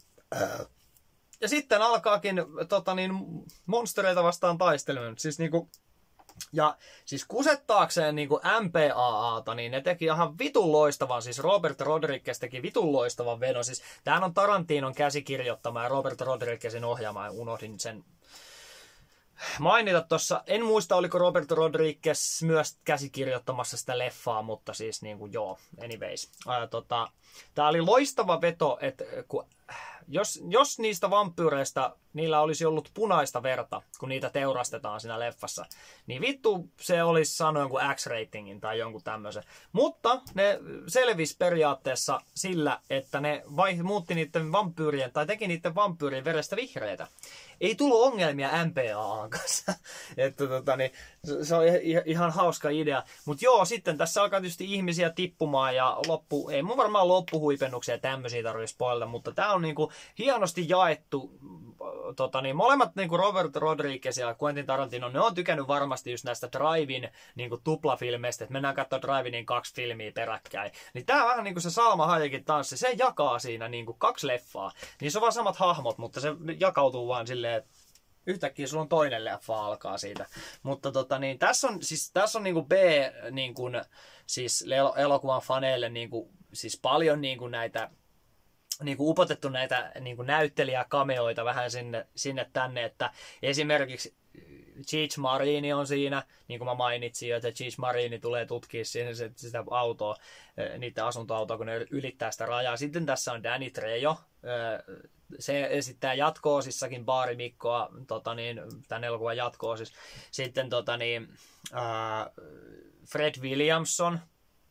ja sitten alkaakin tota niin, monstereita vastaan taistelemaan. Siis niinku ja siis kusettaakseen niin kuin M P A A:ta, niin ne teki ihan vitun loistavan, siis Robert Rodriguez teki vitun loistavan vedon. Siis tämähän on Tarantinon käsikirjoittama ja Robert Rodriguezin ohjaama, ja unohdin sen mainita tuossa. En muista, oliko Robert Rodriguez myös käsikirjoittamassa sitä leffaa, mutta siis niin kuin joo, anyways. Ää, tota, tää oli loistava veto, että kun Jos, jos niistä vampyyreistä niillä olisi ollut punaista verta, kun niitä teurastetaan siinä leffassa, niin vittu se olisi saanut jonkun X-ratingin tai jonkun tämmöisen. Mutta ne selvisi periaatteessa sillä, että ne vai, muutti niiden vampyyrien tai teki niiden vampyyrien verestä vihreitä. Ei tullut ongelmia M P A A:n kanssa. Että, tota, niin, se on ihan hauska idea. Mutta joo, sitten tässä alkaa tietysti ihmisiä tippumaan ja loppu, ei mun varmaan loppuhuipennuksia ja tämmöisiä tarvitse spoilata, mutta tää on niinku hienosti jaettu. Tota, niin, molemmat niinku Robert Rodriguez ja Quentin Tarantino, ne on tykännyt varmasti just näistä Drive-in niinku tuplafilmeistä, että mennään katsoa Drive-in kaksi filmiä peräkkäin. Niin tää vähän niinku se Salma Hayekin tanssi, se jakaa siinä niinku kaksi leffaa. Niin se on vaan samat hahmot, mutta se jakautuu vaan silleen, että yhtäkkiä sulla on toinen leffa alkaa siitä. Mutta tota, niin, tässä on, siis, tässä on niinku B, niinku, siis elokuvan faneille niinku, siis paljon niinku näitä niinku upotettu näitä niinku näyttelijäkameoita vähän sinne, sinne tänne, että esimerkiksi Cheech Marini on siinä, niin kuin mä mainitsin, että Cheech Marini tulee tutkia siinä sitä autoa, niiden asuntoautoa, kun ne ylittää sitä rajaa. Sitten tässä on Danny Trejo, se esittää jatko-osissakin Baarimikkoa, tota niin, tämän elokuvan jatko-osis. Sitten tota niin, äh, Fred Williamson,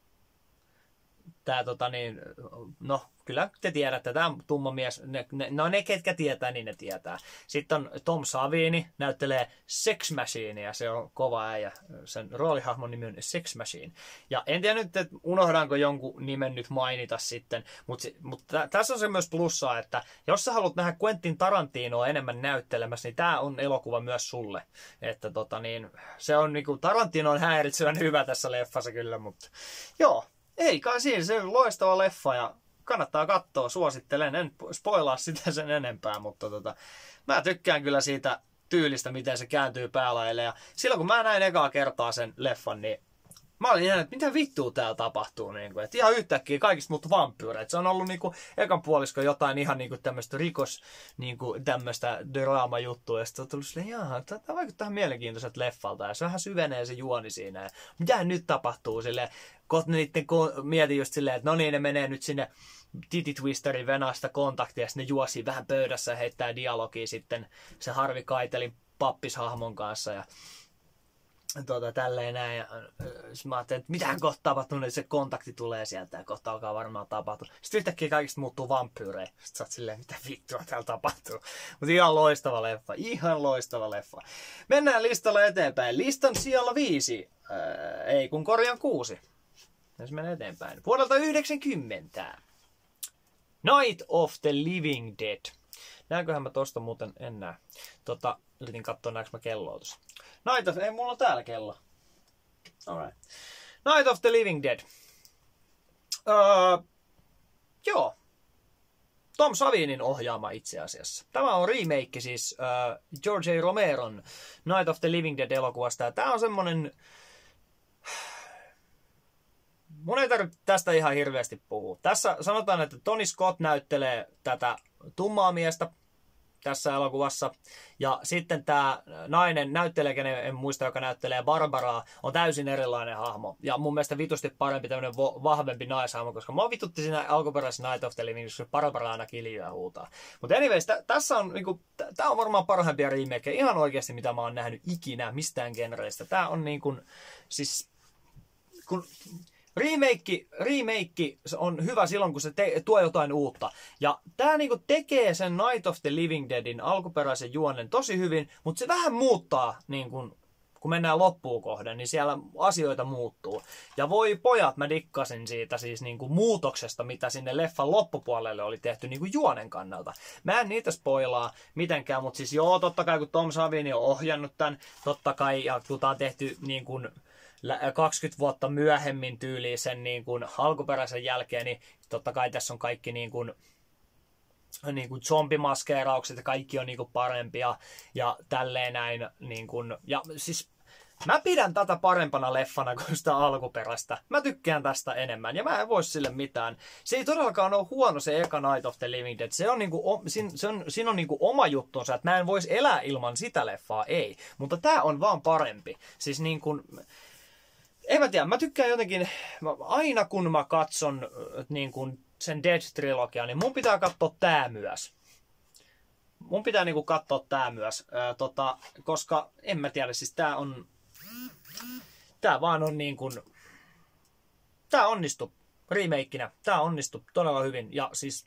tää tota niin, no kyllä te tiedätte, tämä on tumma mies, ne, ne, no ne ketkä tietää, niin ne tietää. Sitten on Tom Savini, näyttelee Sex Machinea, se on kova äijä, sen roolihahmon nimi on Sex Machine. Ja en tiedä nyt, että unohdaanko jonkun nimen nyt mainita sitten, mutta, mutta tässä on se myös plussaa, että jos sä haluat nähdä Quentin Tarantinoa enemmän näyttelemässä, niin tämä on elokuva myös sulle. Että tota niin, se on niinku, Tarantino on häiritsevän hyvä tässä leffassa kyllä, mutta joo. Ei kai siinä, se on loistava leffa ja kannattaa katsoa, suosittelen, en spoilaa sitä sen enempää, mutta tota, mä tykkään kyllä siitä tyylistä, miten se kääntyy päälaille. Ja silloin kun mä näin ekaa kertaa sen leffan, niin mä olin ihan, että mitä vittua täällä tapahtuu. Niin kuin, että ihan yhtäkkiä kaikista muuttui vampyyreitä. Se on ollut niin kuin, ekan puolisko jotain ihan niin kuin tämmöistä rikos, niin kuin tämmöistä draama-juttua. Ja sitten on tullut silleen, jaha, tämä vaikuttaa ihan mielenkiintoiselta leffalta. Ja se vähän syvenee se juoni siinä. Ja mitä nyt tapahtuu silleen, kun niitten mietin just silleen, että no niin, ne menee nyt sinne Titty Twisterin venasta kontaktia, ja sitten ne juosii vähän pöydässä ja heittää dialogia sitten se Harvey Keitelin pappishahmon kanssa. Ja Tuota, tälleen näin. Ja mä ajattelin, että mitään kohta tapahtuu, niin se kontakti tulee sieltä ja kohta alkaa varmaan tapahtua. Sitten yhtäkkiä kaikista muuttuu vampyyrejä. Sitten sä oot silleen, mitä vittua täällä tapahtuu. Mutta ihan loistava leffa, ihan loistava leffa. Mennään listalla eteenpäin. Listan sijalla viisi, ää, ei kun korjaan kuusi. Jos mennään eteenpäin. Vuodelta yhdeksänkymmentä. Night of the Living Dead. Näenköhän mä tosta muuten, en näe. Tota, yritin katsoa näekö mä kelloa tuossa. Night of, ei mulla on täällä kello. Alright. Night of the Living Dead. Uh, joo. Tom Savinin ohjaama itse asiassa. Tämä on remake siis uh, George A. Romeron Night of the Living Dead -elokuvasta. Tämä on semmonen... Mun ei tarvitse tästä ihan hirveästi puhua. Tässä sanotaan, että Tony Scott näyttelee tätä tummaa miestä tässä elokuvassa. Ja sitten tämä nainen näyttelee, kenen en muista, joka näyttelee Barbaraa, on täysin erilainen hahmo. Ja mun mielestä vitusti parempi tämmöinen vo- vahvempi naishahmo, koska mä vitutti siinä alkuperäisessä Night of the Living, koska Barbara aina kiljuu ja huutaa. Mutta anyways, t- tässä on, niinku, t- tää on varmaan parhaimpia remakeja ihan oikeasti, mitä mä oon nähnyt ikinä mistään genreistä. Tää on niin kuin, siis, kun... Remake, remake on hyvä silloin, kun se te- tuo jotain uutta. Ja tää niinku tekee sen Night of the Living Deadin alkuperäisen juonen tosi hyvin, mutta se vähän muuttaa, niinku, kun mennään loppuun kohden, niin siellä asioita muuttuu. Ja voi pojat, mä dikkasin siitä siis niinku muutoksesta, mitä sinne leffan loppupuolelle oli tehty niinku juonen kannalta. Mä en niitä spoilaa mitenkään, mutta siis joo, totta kai kun Tom Savini on ohjannut tän, totta kai, ja kun tää on tehty niin kuin kaksikymmentä vuotta myöhemmin tyyliin sen niin kuin alkuperäisen jälkeen, niin totta kai tässä on kaikki niin kuin, niin kuin zombimaskeeraukset ja kaikki on niin kuin parempia ja tälleen näin. Niin kuin, ja siis mä pidän tätä parempana leffana kuin sitä alkuperäistä. Mä tykkään tästä enemmän ja mä en voi sille mitään. Se ei todellakaan ole huono se eka Night of the Living Dead. Se on niinku, siinä, se on, siinä on niinku oma juttunsa, että mä en voisi elää ilman sitä leffaa, ei. Mutta tää on vaan parempi. Siis niin kuin... En mä tiedä, mä tykkään jotenkin, aina kun mä katson niin kun sen Dead-trilogiaa, niin mun pitää katsoa tää myös. Mun pitää niin kun katsoa tää myös, ää, tota, koska en mä tiedä, siis tää on, tää vaan on niin kun, tää onnistu remakenä, tää onnistu todella hyvin ja siis,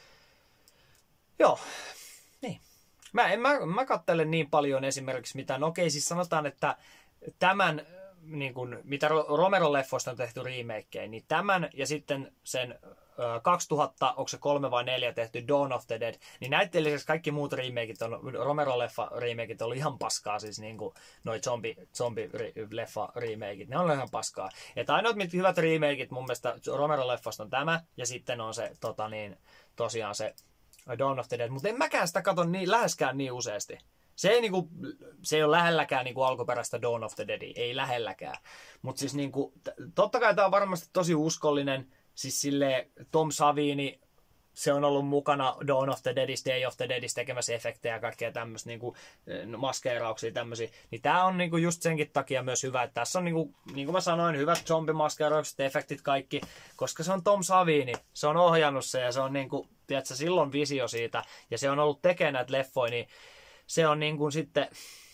joo, niin. Mä en mä, mä katsele niin paljon esimerkiksi mitään, no okei siis sanotaan, että tämän... Niin kuin, mitä Romeron leffoista on tehty remakeja, niin tämän ja sitten sen ö, kaksituhatta, onko se kolme vai neljä tehty Dawn of the Dead, niin näiden lisäksi kaikki muut remakeit on, Romeron leffa remakeit on ihan paskaa, siis niin kuin noi zombi, zombi leffa remakeit, ne on ihan paskaa. Että ainoat mit hyvät remakeit mun mielestä Romeron leffasta on tämä, ja sitten on se tota niin, tosiaan se Dawn of the Dead, mutta en mäkään sitä katso niin, läheskään niin useasti. Se ei, niinku, se ei ole lähelläkään niinku alkuperäistä Dawn of the Deadia, ei lähelläkään. Mutta siis niinku, totta kai tämä on varmasti tosi uskollinen. Siis silleen Tom Savini, se on ollut mukana Dawn of the Deadista, Day of the Deadista tekemässä efektejä ja kaikkea tämmöistä niinku, maskeerauksia tämmöisiä. Niin tämä on niinku just senkin takia myös hyvä, että tässä on niinku, niin kuin mä sanoin, hyvät zombimaskeeraukset, efektit kaikki, koska se on Tom Savini, se on ohjannut se ja se on niinku, tiedätkö, silloin visio siitä ja se on ollut tekemään näitä leffoja, niin se on niin kuin sitten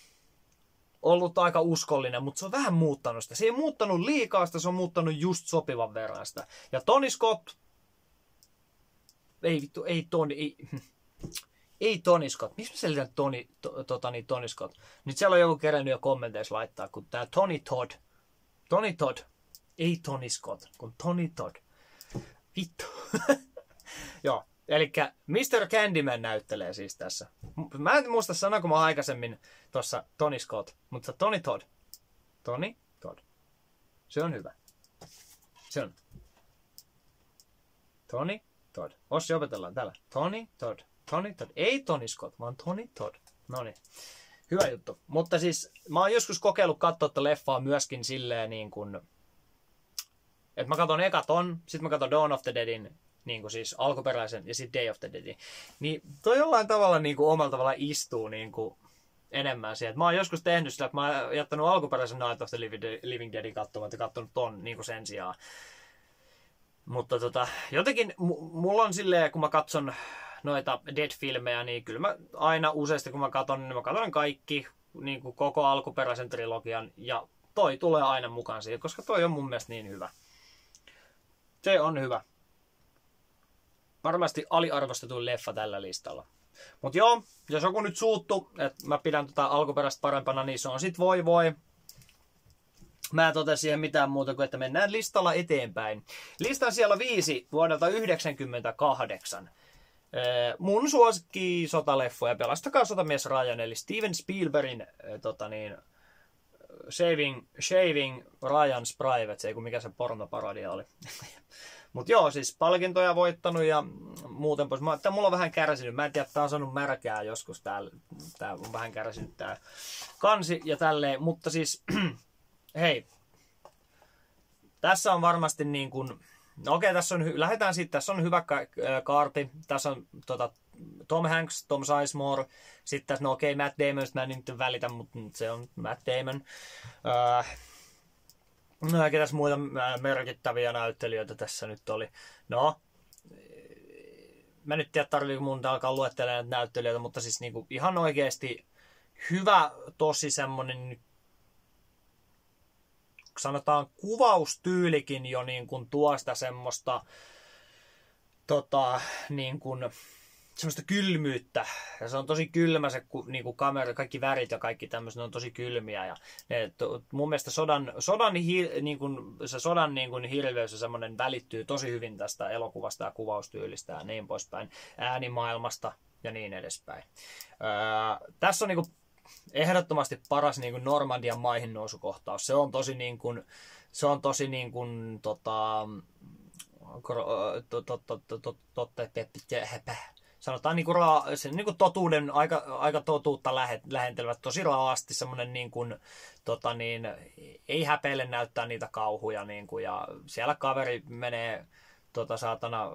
ollut aika uskollinen, mutta se on vähän muuttanut sitä. Se ei muuttanut liikaa sitä, se on muuttanut just sopivan verran sitä. Ja Tony Scott, ei vittu, ei Tony, ei, ei Tony Scott. Miksi mä selitän Tony, to, tota niin, Tony Scott? Nyt siellä on joku kerännyt jo kommenteissa laittaa, kun tää Tony Todd. Tony Todd, ei Tony Scott, kun Tony Todd. Vittu. Joo. Elikkä mister Candyman näyttelee siis tässä. Mä en muista sanoa, kun mä aikaisemmin tuossa Tony Scott, mutta Tony Todd. Tony Todd. Se on hyvä. Se on. Tony Todd. Ossi opetellaan täällä. Tony Todd. Tony Todd. Ei Tony Scott, vaan Tony Todd. Noniin. Hyvä juttu. Mutta siis mä oon joskus kokeillut katsoa tätä leffaa myöskin silleen niin kuin... Että mä katson eka ton, sit mä katson Dawn of the Deadin, niin kuin siis alkuperäisen ja sitten Day of the Deadin. Niin toi jollain tavalla niin kuin omalla tavalla istuu niin kuin enemmän siihen. Mä oon joskus tehnyt sitä, että mä oon jättänyt alkuperäisen Night of the Living Deadin katsomaan ja katsonut ton niin kuin sen sijaan. Mutta tota, jotenkin mulla on silleen, kun mä katson noita Dead-filmejä, niin kyllä mä aina useasti kun mä katson, niin mä katson kaikki niin kuin koko alkuperäisen trilogian ja toi tulee aina mukaan siihen, koska toi on mun mielestä niin hyvä. Se on hyvä. Varmasti aliarvostetuin leffa tällä listalla. Mut joo, jos joku nyt suuttu, että mä pidän tota alkuperäistä parempana, niin se on sit voi voi. Mä en tote siihen mitään muuta kuin, että mennään listalla eteenpäin. Listan siellä viisi vuodelta yhdeksänkymmentäkahdeksan. Mun suosikki sotaleffoja, Pelastakaa sotamies Ryan, eli Steven Spielbergin tota niin, Shaving, Shaving Ryan's Private, se ei kun mikä se pornoparodia oli. Mut joo, siis palkintoja voittanut ja muuten pois. Mä, tää mulla on vähän kärsinyt. Mä en tiedä, tää on saanut märkää joskus. Tää, tää on vähän kärsinyt tää kansi ja tälleen. Mutta siis, hei. Tässä on varmasti niin kuin... No okei, tässä on, lähdetään sitten. Tässä on hyvä ka- kaarti. Tässä on tota, Tom Hanks, Tom Sizemore. Sitten tässä, no okei, Matt Damon, mä en nyt välitä, mutta se on Matt Damon. Öö, No, ketäs muita merkittäviä näyttelijöitä tässä nyt oli? No, mä nyt tiedä tarviiko mun alkaa luettelemaan näitä näyttelijöitä, mutta siis niinku ihan oikeesti hyvä, tosi semmonen, sanotaan kuvaustyylikin jo niin kuin tuo sitä semmoista tota, niin kuin, semmoista kylmyyttä. Ja se on tosi kylmä se niin kuin kamera, kaikki värit ja kaikki tämmöiset, ne on tosi kylmiä. Ja ne, to, mun mielestä sodan, sodan, hi, niin kuin, se sodan niin kuin hirveys ja semmoinen välittyy tosi hyvin tästä elokuvasta ja kuvaustyylistä ja niin poispäin. Äänimaailmasta ja niin edespäin. Öö, tässä on niin kuin ehdottomasti paras niin kuin Normandian maihin nousukohtaus. Se on tosi niin kuin, se on tosi niin kuin, tota, sanotaan niin kuin, raa, se, niin kuin totuuden, aika, aika totuutta lähe, lähentelevät, tosi raasti, semmoinen niin kuin, tota niin, ei häpeille näyttää niitä kauhuja, niin kuin, ja siellä kaveri menee, tota saatana,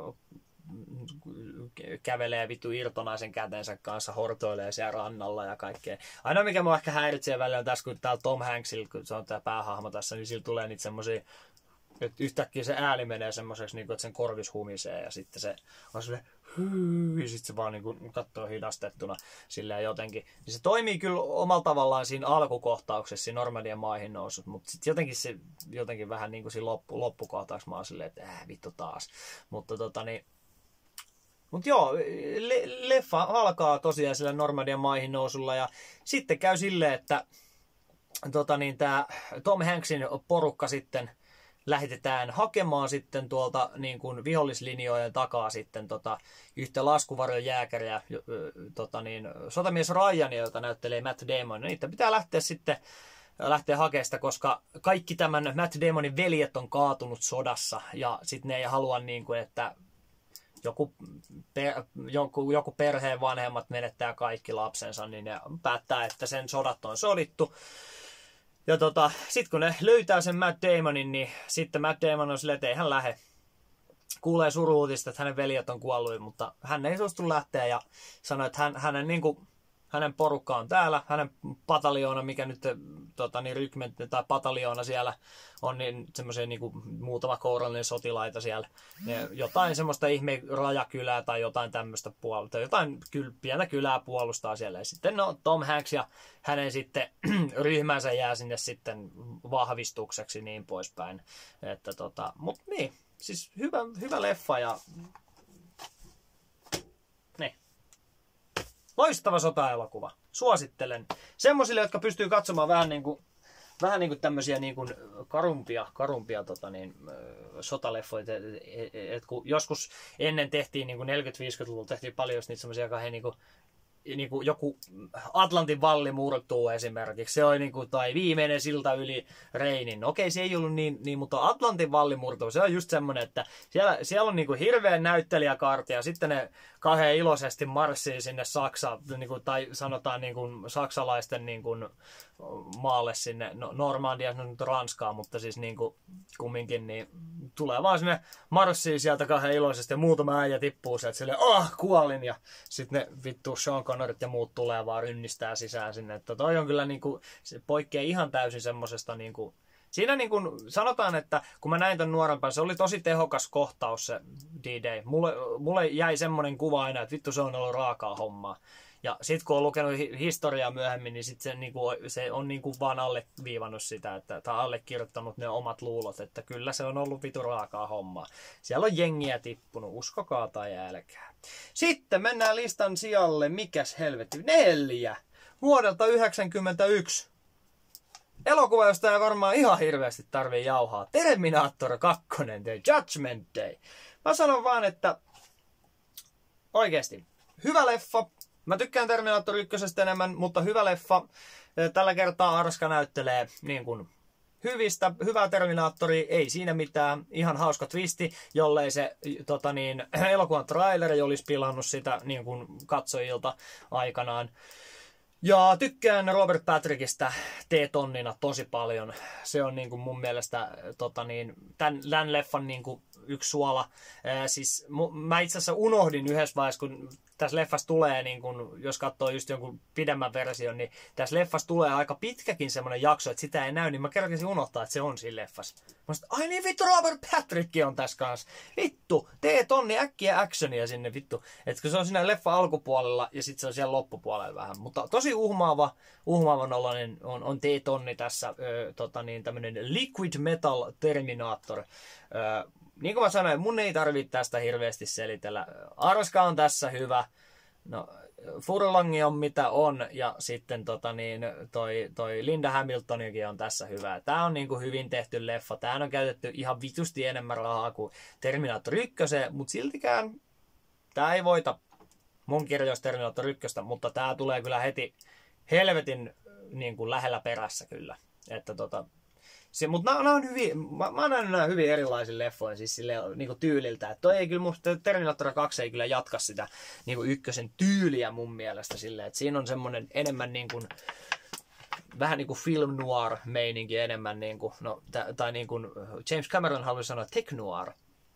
kävelee vittu irtonaisen kätensä kanssa, hortoilee siellä rannalla ja kaikkea. Ainoa mikä mua ehkä häiritsee välillä on tässä, kun täällä Tom Hanksilla, kun se on tää päähahmo tässä, niin sillä tulee niitä semmosia, että yhtäkkiä se ääni menee semmoiseksi, niin että sen korvis humisee ja sitten se on silleen, ja sitten se vaan niin katsoo hidastettuna silleen jotenkin. Niin se toimii kyllä omalla tavallaan siinä alkukohtauksessa, siinä Normandian maihin noussut, mutta sitten jotenkin se jotenkin vähän niin kuin siinä loppu, loppukohtauksessa mä oon silleen, että äh, vittu taas. Mutta tota niin, mut joo, le- leffa alkaa tosiaan sillä Normandian maihin nousulla ja sitten käy silleen, että tota niin, tää Tom Hanksin porukka sitten lähetetään hakemaan sitten tuolta niin kuin vihollislinjojen takaa sitten tota, yhtä laskuvarjon jääkäriä, tota niin, sotamies Ryania, jota näyttelee Matt Damon. Niitä pitää lähteä sitten lähteä hakemaan sitä, koska kaikki tämän Matt Damonin veljet on kaatunut sodassa ja sitten ne ei halua niin kuin, että joku, per, joku, joku perheen vanhemmat menettää kaikki lapsensa, niin ne päättää, että sen sodat on sodittu. Ja tota, sit kun ne löytää sen Matt Damonin, niin sitten Matt Damon on silleen, että ei hän lähde. Kuulee suru-uutista, että hänen veljet on kuollut, mutta hän ei suostu lähteä ja sanoi, että hän, hänen, niin kuin, hänen porukka on täällä, hänen pataljoona, mikä nyt tota, niin rykmentti tai pataljoona siellä on, niin semmoisia niin kuin muutama kourallinen sotilaita siellä. Ja jotain semmoista ihme rajakylää tai jotain tämmöistä puolustaa, jotain kyl, pientä kylää puolustaa siellä. Ja sitten no, Tom Hanks ja hänen sitten ryhmänsä jää sinne sitten vahvistukseksi niin poispäin. Että tota, mut niin, siis hyvä, hyvä leffa ja niin. Loistava sota-elokuva. Suosittelen. Semmosille, jotka pystyy katsomaan vähän niin kuin, vähän niin kuin tämmöisiä niin kuin karumpia, karumpia tota niin, sotaleffoja. Et, et, et, kun joskus ennen tehtiin niin kuin neljäkymmentä-viisikymmentäluvulla tehtiin paljon niitä semmoisia, joka he niin kuin, niin kuin joku Atlantin valli murtuu esimerkiksi. Se oli niin kuin, tai viimeinen silta yli Reinin. Okei, se ei ollut niin, niin mutta Atlantin valli murtuu. Se on just semmoinen, että siellä, siellä on niin kuin hirveä näyttelijäkaarti ja sitten ne kahden iloisesti marssii sinne Saksa, niin kuin, tai sanotaan niin kuin saksalaisten niin kuin maalle sinne, no, Normandia, no nyt Ranskaa, mutta siis niin kuin kumminkin, niin tulee vaan sinne marssii sieltä kahden iloisesti ja muutama äijä tippuu sieltä silleen, ah, kuolin, ja sitten ne vittu Sean Connerit ja muut tulee vaan rynnistää sisään sinne, että toi on kyllä niin kuin, se poikkeaa ihan täysin semmosesta niin kuin, siinä niin kuin sanotaan, että kun mä näin ton nuorempaan, se oli tosi tehokas kohtaus se D-Day. Mulle, mulle jäi semmonen kuva aina, että vittu se on ollut raakaa hommaa. Ja sit kun on lukenut historiaa myöhemmin, niin sit se, niinku, se on niinku vaan alleviivannut sitä, että, tai allekirjoittanut ne omat luulot, että kyllä se on ollut vitu raakaa hommaa. Siellä on jengiä tippunut, uskokaa tai älkää. Sitten mennään listan sijalle, mikäs helvetti, neljä, vuodelta yhdeksänkymmentäyksi. Elokuva, josta ei varmaan ihan hirveästi tarvii jauhaa. Terminator kaksi, The Judgment Day. Mä sanon vaan, että oikeesti hyvä leffa. Mä tykkään Terminator ykkösestä enemmän, mutta hyvä leffa. Tällä kertaa Arska näyttelee niin kuin hyvistä, hyvää Terminaattoria, ei siinä mitään. Ihan hauska twisti, jollei se tota niin, elokuvan traileri olisi pilannut sitä niin kuin katsojilta aikanaan. Ja tykkään Robert Patrickista T-tonnina tosi paljon. Se on niin kuin mun mielestä tota niin, tämän, tämän leffan niin kuin yksi suola. Ää, siis mä itse asiassa unohdin yhdessä vaiheessa, kun tässä leffassa tulee, niin kun, jos katsoo just jonkun pidemmän version, niin tässä leffassa tulee aika pitkäkin semmoinen jakso, että sitä ei näy, niin mä kerkesin unohtaa, että se on siinä leffassa. Mä sanoin, ai niin vittu, Robert Patrick on tässä kanssa. Vittu, tee tonni äkkiä actionia sinne, vittu. Että kun se on siinä leffa alkupuolella ja sitten se on siellä loppupuolella vähän. Mutta tosi uhmaava, uhmaavan oloinen on, on T-tonni tässä, ö, tota niin, tämmönen Liquid Metal Terminator. Ö, Niin kuin mä sanoin, mun ei tarvitse tästä hirveästi selitellä. Arska on tässä hyvä. No, Furlongi on mitä on. Ja sitten tota niin, toi, toi Linda Hamiltonikin on tässä hyvä. Tää on niin kuin hyvin tehty leffa. Tää on käytetty ihan vitusti enemmän rahaa kuin Terminator yksi. Mutta siltikään tää ei voita mun kirjoista Terminator yksi. Mutta tää tulee kyllä heti helvetin niin kuin lähellä perässä kyllä. Että tota... Mutta nämä on hyvin, mä, mä näen nämä hyvin erilaisia leffoja siis sille, niinku tyyliltä. Et toi ei kyllä, musta Terminator kaksi ei kyllä jatka sitä niinku ykkösen tyyliä mun mielestä silleen. Että siinä on semmoinen enemmän niinku, vähän niinku film noir meininki enemmän niinku, no, t- tai niinku James Cameron haluaisi sanoa tech noir.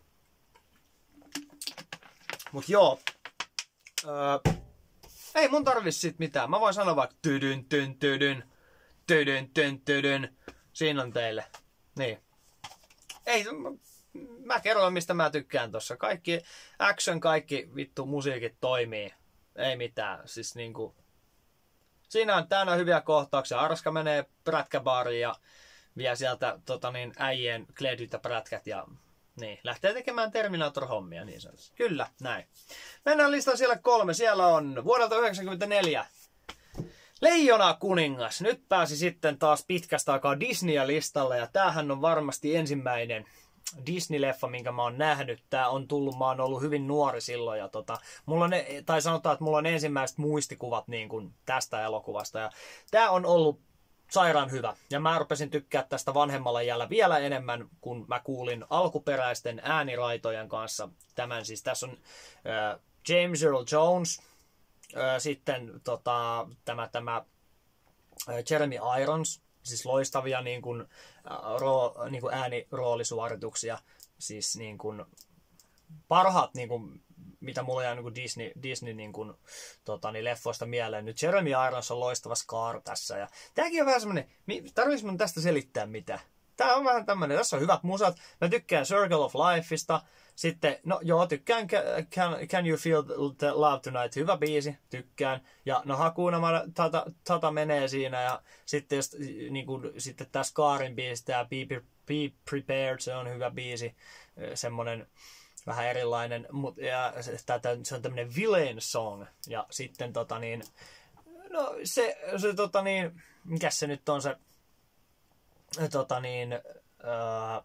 Mut joo. Öö, ei mun tarvis sit mitään. Mä voin sanoa vaikka tydyn, tyn, tydyn, tydyn, tyn, tydyn. Siinä on teille. Niin. Ei, mä kerron mistä mä tykkään tossa. Kaikki action, kaikki vittu musiikit toimii. Ei mitään. Siis niinku... Siinä on täällä hyviä kohtauksia. Arska menee prätkäbaariin ja vie sieltä tota niin, äijien kledyt ja prätkät ja niin, lähtee tekemään Terminator-hommia niin sanotusti. Kyllä, näin. Mennään listan siellä kolme. Siellä on vuodelta yhdeksänkymmentäneljä. Leijona kuningas. Nyt pääsi sitten taas pitkästä aikaa Disneya-listalle ja tämähän on varmasti ensimmäinen Disney-leffa, minkä mä oon nähnyt. Tää on tullut, mä oon ollut hyvin nuori silloin ja tota, mulla on, tai sanotaan, että mulla on ensimmäiset muistikuvat niin kuin tästä elokuvasta ja tää on ollut sairaan hyvä. Ja mä rupesin tykkää tästä vanhemmalla iällä vielä enemmän, kun mä kuulin alkuperäisten ääniraitojen kanssa. Tämän siis tässä on äh, James Earl Jones, sitten tota, tämä, tämä Jeremy Irons, siis loistavia niin kuin, roo, niin kuin ääniroolisuorituksia, siis niin kuin, parhaat, niin kuin, mitä mulla jää niin kuin Disney, Disney niin kuin, tota, niin leffoista mieleen. Nyt Jeremy Irons on loistava Scar tässä. Ja tämäkin on vähän semmoinen, tarvitsisi mun tästä selittää mitä? Tää on vähän tämmönen, tässä on hyvät musat. Mä tykkään Circle of Lifeista. Sitten, no joo, tykkään Can, Can You Feel the Love Tonight, hyvä biisi, tykkään. Ja no Hakuna Tata, tata menee siinä ja sitten, just, niin kuin, sitten tää Scarin biisi, tää Be, Be Prepared, se on hyvä biisi, semmonen vähän erilainen, mutta ja, se on tämmönen villain song. Ja sitten tota niin, no se, se tota niin, mikäs se nyt on se, tota niin, öö,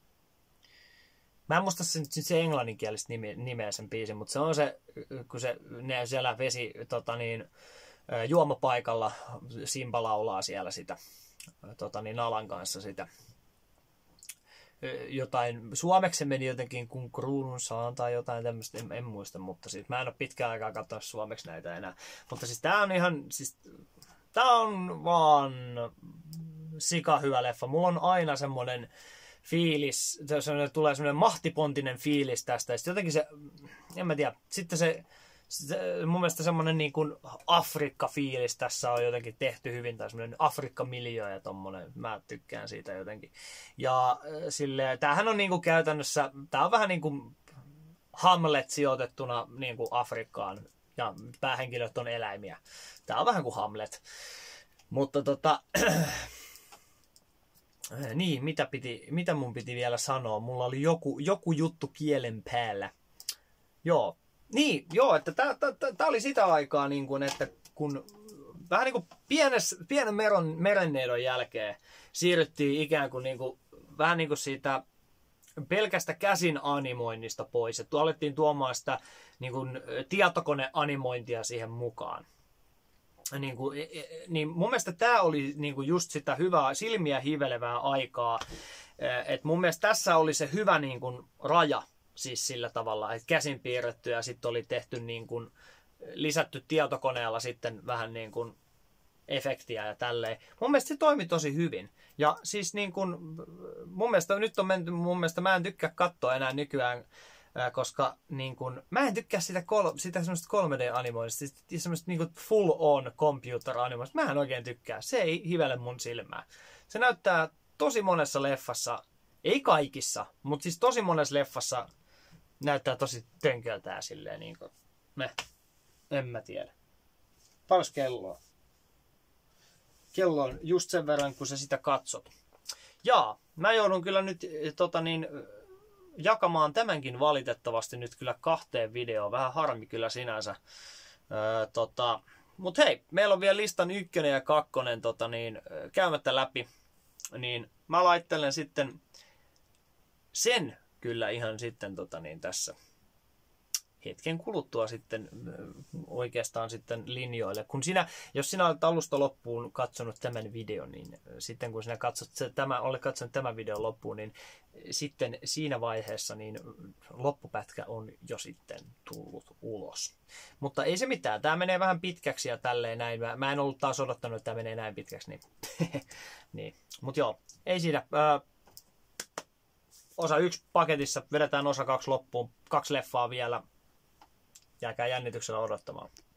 mä en muista sen, se englanninkielistä nimeä sen biisin, mutta se on se, kun se ne siellä vesi tota niin, juomapaikalla Simba laulaa siellä sitä tota niin, Nalan kanssa sitä. Jotain, suomeksi se meni jotenkin kuin kruunun saan tai jotain tämmöistä, en, en muista, mutta siis mä en ole pitkään aikaa katsonut suomeksi näitä enää. Mutta siis tää on ihan, siis tää on vaan sika hyvä leffa. Mulla on aina semmonen fiilis, semmoinen, tulee semmoinen mahtipontinen fiilis tästä. Ja sitten jotenkin se, en mä tiedä, sitten se, se mun mielestä semmoinen niin kuin Afrikka-fiilis tässä on jotenkin tehty hyvin, tai semmoinen Afrikka-miljö ja tommonen, mä tykkään siitä jotenkin. Ja silleen, tämähän on niin kuin käytännössä, tää on vähän niin kuin Hamlet sijoitettuna niin kuin Afrikkaan. ja päähenkilöt on eläimiä. Tää on vähän kuin Hamlet. Mutta tota... niin, mitä, piti, mitä mun piti vielä sanoa? Mulla oli joku, joku juttu kielen päällä. Joo. Niin, joo, että tää, tää, tää oli sitä aikaa, niin kun, että kun vähän niin kuin pienes, pienen meron, merenneidon jälkeen siirryttiin ikään kuin, niin kuin vähän niin kuin siitä pelkästä käsin animoinnista pois. Että alettiin tuomaan sitä niin kuin tietokoneanimointia siihen mukaan. Niin, kuin, niin mun mielestä tämä oli niin kuin just sitä hyvää silmiä hivelevää aikaa. Et mun mielestä tässä oli se hyvä niin kuin raja siis sillä tavalla, että käsin piirretty ja sitten oli tehty niin kuin, lisätty tietokoneella sitten vähän niin kuin efektiä ja tälleen. Mun mielestä se toimi tosi hyvin. Ja siis niin kuin, mun mielestä nyt on menty, mun mielestä mä en tykkää katsoa enää nykyään, koska niin kun, mä en tykkää sitä, kol, sitä semmoista kolme D-animoinnista, semmoista niin full on computer-animoinnista. Mä en oikein tykkää. Se ei hivele mun silmää. Se näyttää tosi monessa leffassa, ei kaikissa, mutta siis tosi monessa leffassa näyttää tosi tönköltää silleen niin kuin, me, en mä tiedä. Paljon kelloa? Kello on just sen verran, kun sä sitä katsot. Jaa, mä joudun kyllä nyt tota niin, jakamaan tämänkin valitettavasti nyt kyllä kahteen videoon. Vähän harmi kyllä sinänsä. Öö, tota, mut hei, meillä on vielä listan ykkönen ja kakkonen tota niin, käymättä läpi. Niin mä laittelen sitten sen kyllä ihan sitten tota niin, tässä hetken kuluttua sitten oikeastaan sitten linjoille. Kun sinä, jos sinä olet alusta loppuun katsonut tämän videon, niin sitten kun sinä katsot tämä, olet katsonut tämän videon loppuun, niin sitten siinä vaiheessa niin loppupätkä on jo sitten tullut ulos. Mutta ei se mitään. Tämä menee vähän pitkäksi ja tälleen näin. Mä, mä en ollut taas odottanut, että tämä menee näin pitkäksi. Niin. niin. Mutta joo, ei siinä. Ö, osa yksi paketissa, vedetään osa kaksi loppuun. Kaksi leffaa vielä. Jääkää jännityksellä odottamaan.